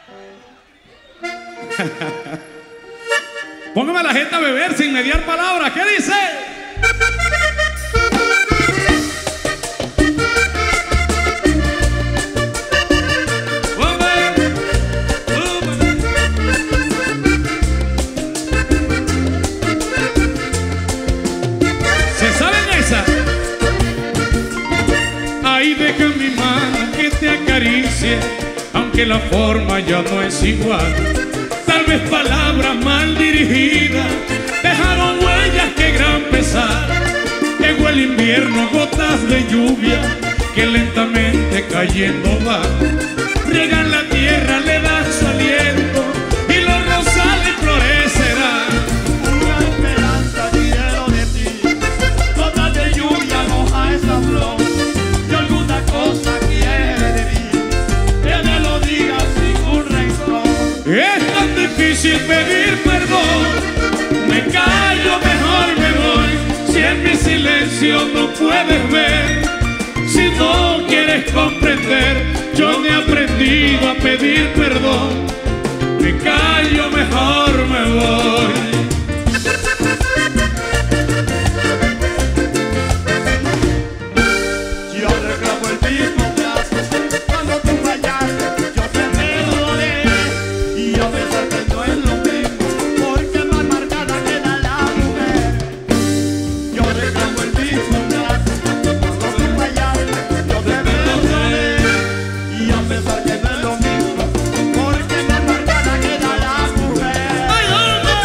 Póngame a la gente a beber sin mediar palabras. ¿Qué dice? ¿Se saben esa? Ahí deja mi mano que te acaricie, aunque la forma ya no es igual. Tal vez palabras mal dirigidas dejaron huellas, que gran pesar. Llegó el invierno, gotas de lluvia que lentamente cayendo va. Riegan la tierra, le da su aliento y los rosales florecerán. Una esperanza quiero de ti, gotas de lluvia moja esa flor. Si alguna cosa quiere de mí, que me lo diga sin un rencor. Es tan difícil pedir perdón, me callo, mejor me voy. Si en mi silencio no puedes ver, si no quieres comprender, yo no he aprendido a pedir perdón. Me callo, mejor me voy. Yo reclamo el mismo plazo, cuando tú fallaste, yo te perdoné. Y a pesar que no es lo mismo, porque más marcada queda la mujer. Yo reclamo el mismo plazo, cuando tú fallaste, yo te perdoné. Y a pesar que no es lo mismo, porque más marcada queda la mujer. ¡Ay, hombre!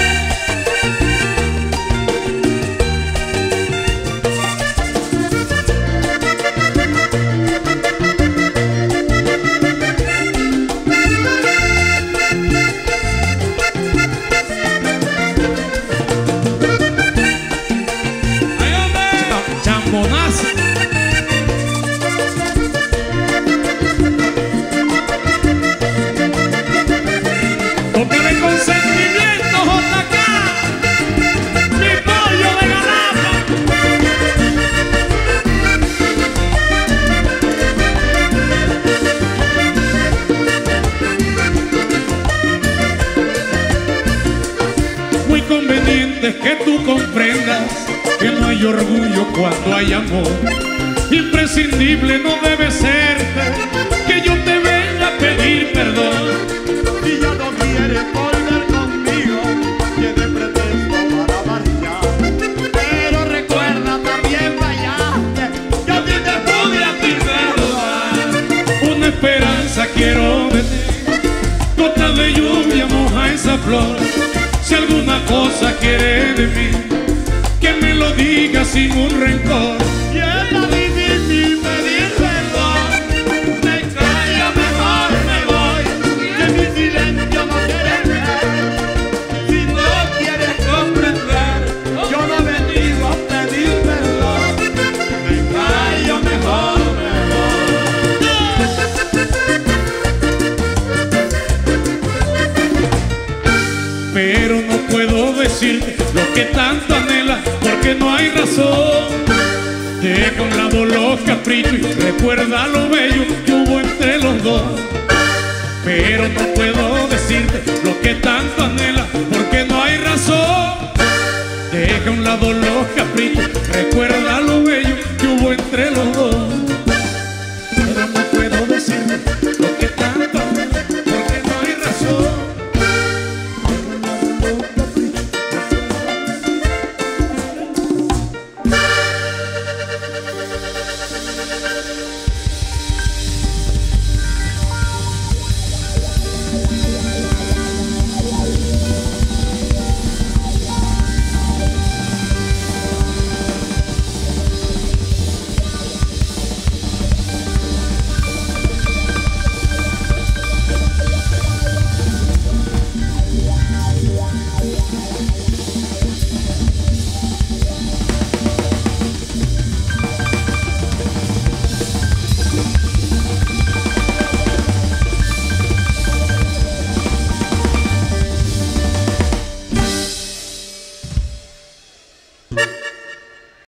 ¡Ay, hombre! ¡Chambonazo! Tócale con sentimiento, JK, mi pollo de garrafa. Muy conveniente es que tú comprendas que no hay orgullo cuando hay amor. Imprescindible no debe serte que yo te venga a pedir perdón. Si ya no quieres volver conmigo, tiene pretexto para marchar. Pero recuerda, también fallaste, yo a ti te pude a ti perdonar. Una esperanza quiero de ti, gota de lluvia moja esa flor. Si alguna cosa quiere de mí, que me lo diga sin un rencor. Y es la difícil pedir perdón, me callo, mejor me voy, que mi silencio no quieres ver. Si no quieres comprender, yo no he venido a pedir perdón, me callo, mejor me voy. Pero no puedo decirte lo que tanto anhelas, porque no hay razón. Deja a un lado los caprichos y recuerda lo bello que hubo entre los dos. Pero no puedo decirte lo que tanto anhelas, porque no hay razón. Deja a un lado los caprichos, recuerda lo bello que hubo entre los dos.